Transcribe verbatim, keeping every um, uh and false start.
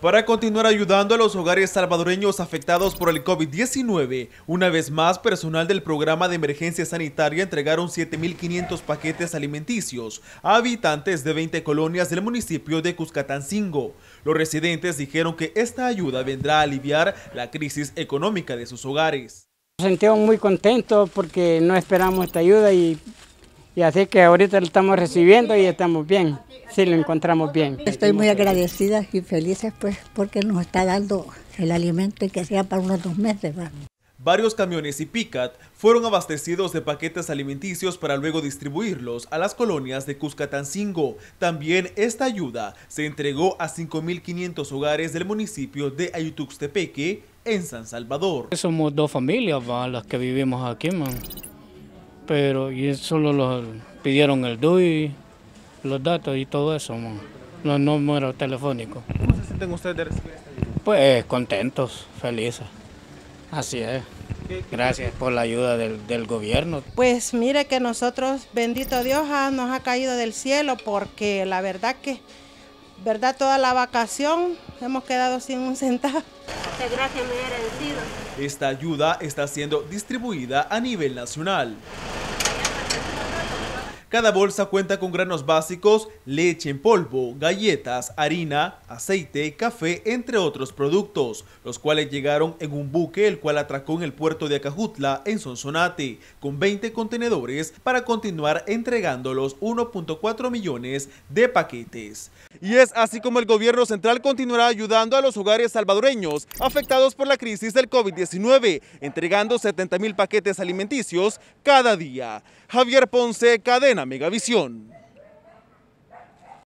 Para continuar ayudando a los hogares salvadoreños afectados por el COVID diecinueve, una vez más, personal del programa de emergencia sanitaria entregaron siete mil quinientos paquetes alimenticios a habitantes de veinte colonias del municipio de Cuscatancingo. Los residentes dijeron que esta ayuda vendrá a aliviar la crisis económica de sus hogares. Nos sentimos muy contentos porque no esperamos esta ayuda y, y así que ahorita lo estamos recibiendo y estamos bien. Sí, lo encontramos bien. Estoy muy agradecida y felices pues porque nos está dando el alimento y que sea para unos dos meses. ¿va? Varios camiones y pick-up fueron abastecidos de paquetes alimenticios para luego distribuirlos a las colonias de Cuscatancingo. También esta ayuda se entregó a cinco mil quinientos hogares del municipio de Ayutuxtepeque en San Salvador. Somos dos familias, ¿va? Las que vivimos aquí, man. Pero y solo los pidieron el D U I, los datos y todo eso, man. Los números telefónicos. ¿Cómo se sienten ustedes de recibir esta ayuda? Pues contentos, felices. Así es. Gracias por la ayuda del, del gobierno. Pues mire que nosotros, bendito Dios, nos ha caído del cielo porque la verdad que, verdad toda la vacación hemos quedado sin un centavo. Gracias, me agradecido. Esta ayuda está siendo distribuida a nivel nacional. Cada bolsa cuenta con granos básicos, leche en polvo, galletas, harina, aceite, café, entre otros productos, los cuales llegaron en un buque el cual atracó en el puerto de Acajutla, en Sonsonate, con veinte contenedores para continuar entregando los uno punto cuatro millones de paquetes. Y es así como el gobierno central continuará ayudando a los hogares salvadoreños afectados por la crisis del COVID diecinueve, entregando setenta mil paquetes alimenticios cada día. Javier Ponce, Cadena Megavisión.